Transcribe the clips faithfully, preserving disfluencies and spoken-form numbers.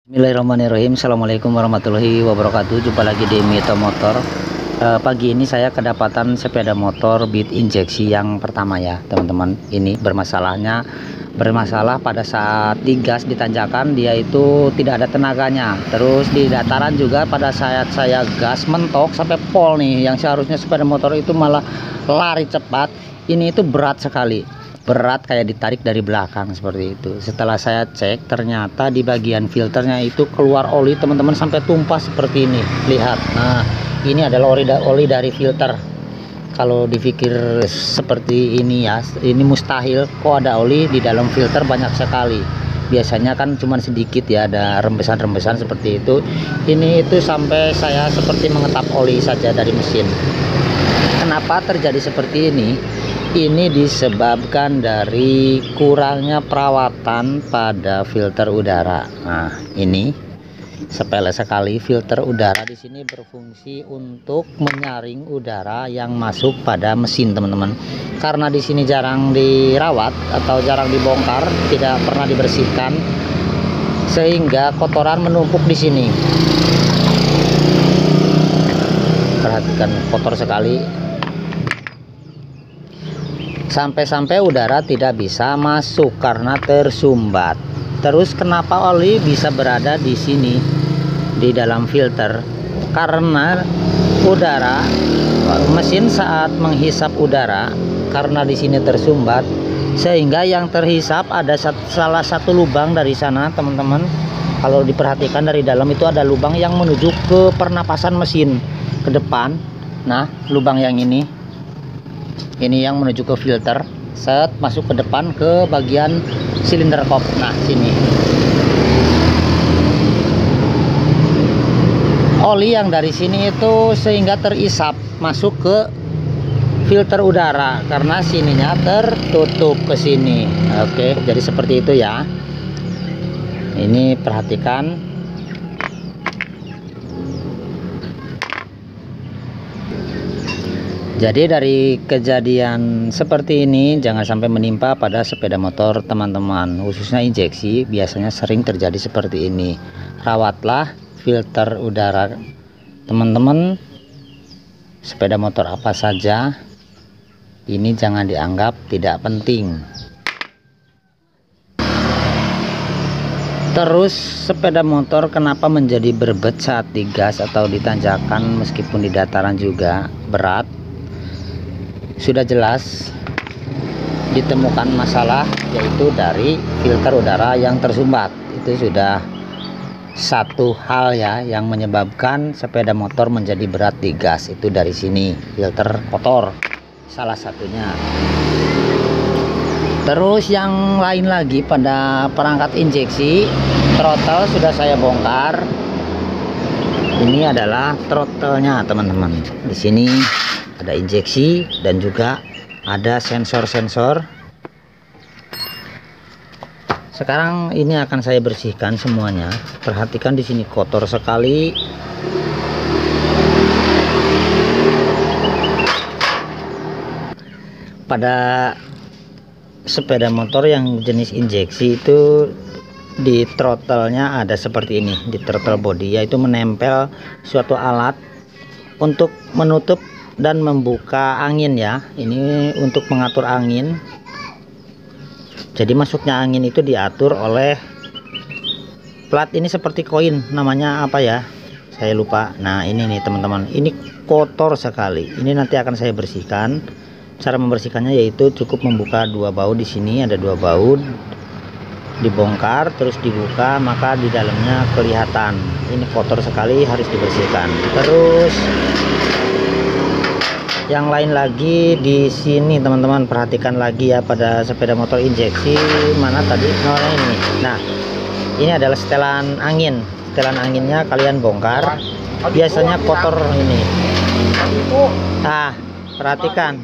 Bismillahirrahmanirrahim. Assalamualaikum warahmatullahi wabarakatuh. Jumpa lagi di Mito Motor. e, Pagi ini saya kedapatan sepeda motor Beat injeksi yang pertama ya teman-teman. Ini bermasalahnya bermasalah pada saat digas di tanjakan, dia itu tidak ada tenaganya. Terus di dataran juga pada saat saya gas mentok sampai pol nih, yang seharusnya sepeda motor itu malah lari cepat, ini itu berat sekali, berat kayak ditarik dari belakang seperti itu. Setelah saya cek, ternyata di bagian filternya itu keluar oli teman-teman, sampai tumpah seperti ini. Lihat, nah ini adalah oli, oli dari filter. Kalau dipikir seperti ini ya, ini mustahil, kok ada oli di dalam filter banyak sekali. Biasanya kan cuma sedikit ya, ada rembesan-rembesan seperti itu. Ini itu sampai saya seperti mengetap oli saja dari mesin. Kenapa terjadi seperti ini? Ini disebabkan dari kurangnya perawatan pada filter udara. Nah, ini sepele sekali. Filter udara di sini berfungsi untuk menyaring udara yang masuk pada mesin, teman-teman. Karena di sini jarang dirawat atau jarang dibongkar, tidak pernah dibersihkan, sehingga kotoran menumpuk di sini. Perhatikan, kotor sekali. Sampai-sampai udara tidak bisa masuk karena tersumbat. Terus kenapa oli bisa berada di sini di dalam filter? Karena udara, mesin saat menghisap udara, karena di sini tersumbat, sehingga yang terhisap ada satu, salah satu lubang dari sana, teman-teman. Kalau diperhatikan dari dalam itu ada lubang yang menuju ke pernapasan mesin ke depan. Nah, lubang yang ini ini yang menuju ke filter, set masuk ke depan ke bagian silinder kop. Nah, sini oli yang dari sini itu sehingga terisap masuk ke filter udara karena sininya tertutup ke sini. Oke, jadi seperti itu ya. Ini perhatikan. Jadi dari kejadian seperti ini jangan sampai menimpa pada sepeda motor teman-teman, khususnya injeksi. Biasanya sering terjadi seperti ini. Rawatlah filter udara teman-teman. Sepeda motor apa saja, ini jangan dianggap tidak penting. Terus sepeda motor kenapa menjadi berbet saat digas atau ditanjakan meskipun di dataran juga berat? Sudah jelas ditemukan masalah, yaitu dari filter udara yang tersumbat. Itu sudah satu hal ya yang menyebabkan sepeda motor menjadi berat digas. Itu dari sini, filter kotor salah satunya. Terus yang lain lagi pada perangkat injeksi, throttle sudah saya bongkar. Ini adalah throttle-nya teman-teman. Di sini ada injeksi dan juga ada sensor-sensor. Sekarang ini akan saya bersihkan semuanya. Perhatikan di sini kotor sekali. Pada sepeda motor yang jenis injeksi itu di throttle-nya ada seperti ini, di throttle body, yaitu menempel suatu alat untuk menutup dan membuka angin ya. Ini untuk mengatur angin. Jadi masuknya angin itu diatur oleh plat ini seperti koin, namanya apa ya, saya lupa. Nah ini nih teman-teman, ini kotor sekali. Ini nanti akan saya bersihkan. Cara membersihkannya yaitu cukup membuka dua baut. Di sini ada dua baut, dibongkar terus dibuka, maka di dalamnya kelihatan. Ini kotor sekali, harus dibersihkan. Terus yang lain lagi di sini teman-teman, perhatikan lagi ya pada sepeda motor injeksi. Mana tadi? Oh ini. Nah, ini adalah setelan angin. Setelan anginnya kalian bongkar. Biasanya kotor ini. Nah, perhatikan.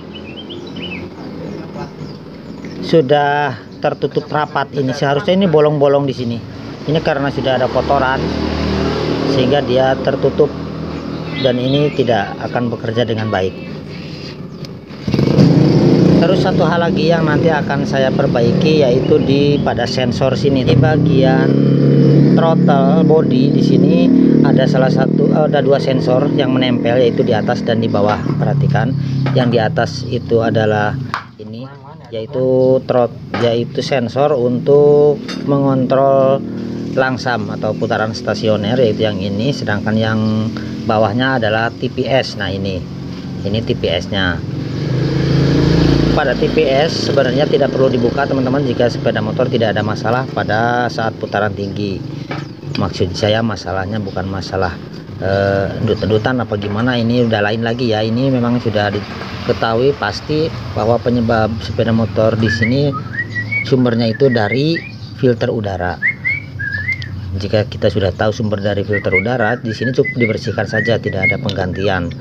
Sudah tertutup rapat ini. Seharusnya ini bolong-bolong di sini. Ini karena sudah ada kotoran sehingga dia tertutup dan ini tidak akan bekerja dengan baik. Terus satu hal lagi yang nanti akan saya perbaiki, yaitu di pada sensor sini, di bagian throttle body. Di sini ada salah satu ada dua sensor yang menempel, yaitu di atas dan di bawah. Perhatikan, yang di atas itu adalah ini, yaitu trot yaitu sensor untuk mengontrol langsam atau putaran stasioner, yaitu yang ini. Sedangkan yang bawahnya adalah T P S. Nah, ini ini T P S-nya. Pada T P S sebenarnya tidak perlu dibuka, teman-teman, jika sepeda motor tidak ada masalah pada saat putaran tinggi. Maksud saya masalahnya bukan masalah uh, endut-endutan apa gimana, ini udah lain lagi ya. Ini memang sudah diketahui pasti bahwa penyebab sepeda motor di sini sumbernya itu dari filter udara. Jika kita sudah tahu sumber dari filter udara, di sini cukup dibersihkan saja, tidak ada penggantian.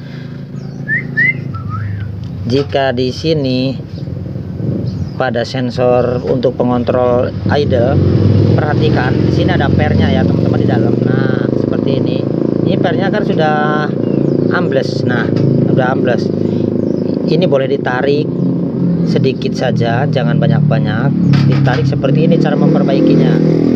Jika di sini pada sensor untuk pengontrol idle, perhatikan di sini ada pernya ya, teman-teman, di dalam. Nah, seperti ini. Ini pernya kan sudah ambles. Nah, sudah ambles. Ini boleh ditarik sedikit saja, jangan banyak-banyak. Ditarik seperti ini cara memperbaikinya.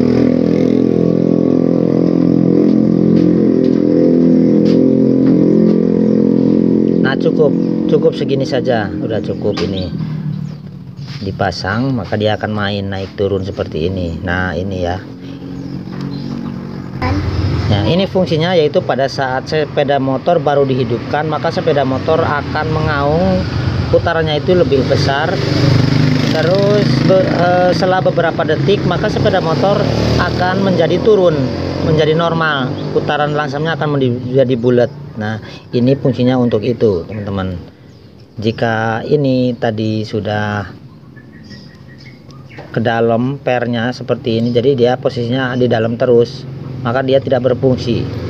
Nah, cukup cukup segini saja, udah cukup. Ini dipasang, maka dia akan main naik turun seperti ini. Nah, ini ya. Nah, ini fungsinya, yaitu pada saat sepeda motor baru dihidupkan, maka sepeda motor akan mengaung, putarannya itu lebih besar. Terus be, e, setelah beberapa detik, maka sepeda motor akan menjadi turun, menjadi normal, putaran langsamnya akan menjadi bulat. Nah, ini fungsinya untuk itu, teman-teman. Jika ini tadi sudah ke dalam pernya seperti ini, jadi dia posisinya di dalam terus, maka dia tidak berfungsi.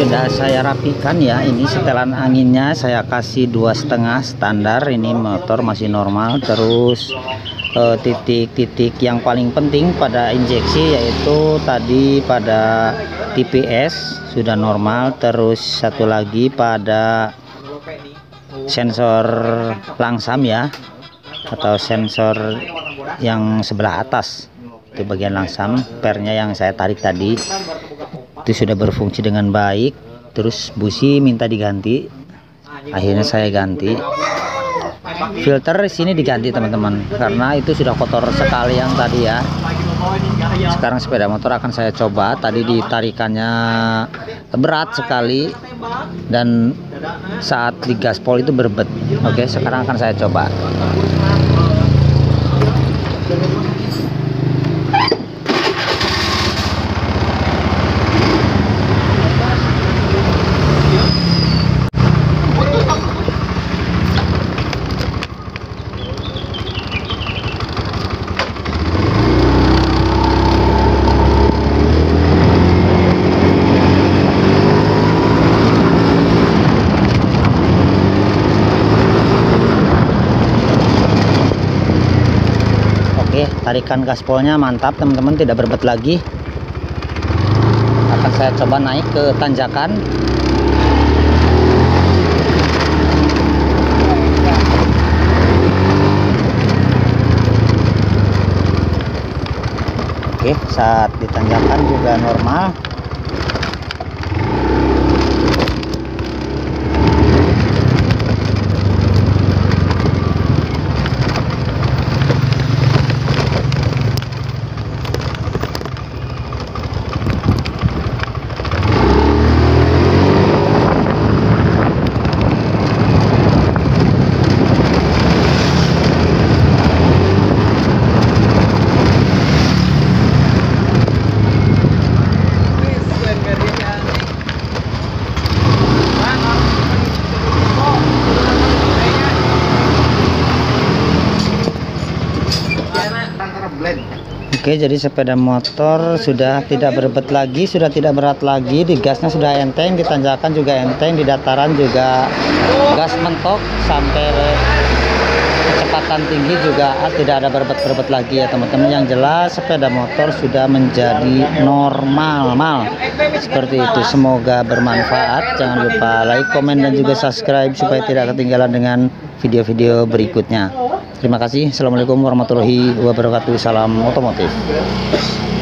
sudah saya rapikan ya. Ini setelan anginnya saya kasih dua setengah standar. Ini motor masih normal. Terus titik-titik eh, yang paling penting pada injeksi yaitu tadi pada T P S sudah normal. Terus satu lagi pada sensor langsam ya, atau sensor yang sebelah atas, itu bagian langsam pernya yang saya tarik tadi itu sudah berfungsi dengan baik. Terus busi minta diganti, akhirnya saya ganti. Filter sini diganti teman-teman, karena itu sudah kotor sekali yang tadi ya. Sekarang sepeda motor akan saya coba. Tadi ditarikannya berat sekali dan saat digaspol itu berbet. Oke, sekarang akan saya coba. Oke, tarikan gaspolnya mantap teman-teman, tidak berbet lagi. Akan saya coba naik ke tanjakan. Oke, saat di tanjakan juga normal. Oke, jadi sepeda motor sudah tidak berbet lagi, sudah tidak berat lagi. Di gasnya sudah enteng, di tanjakan juga enteng, di dataran juga gas mentok sampai kecepatan tinggi juga tidak ada berbet-berbet lagi ya teman-teman. Yang jelas sepeda motor sudah menjadi normal mal seperti itu. Semoga bermanfaat. Jangan lupa like, komen, dan juga subscribe supaya tidak ketinggalan dengan video-video berikutnya. Terima kasih. Assalamualaikum warahmatullahi wabarakatuh. Salam otomotif.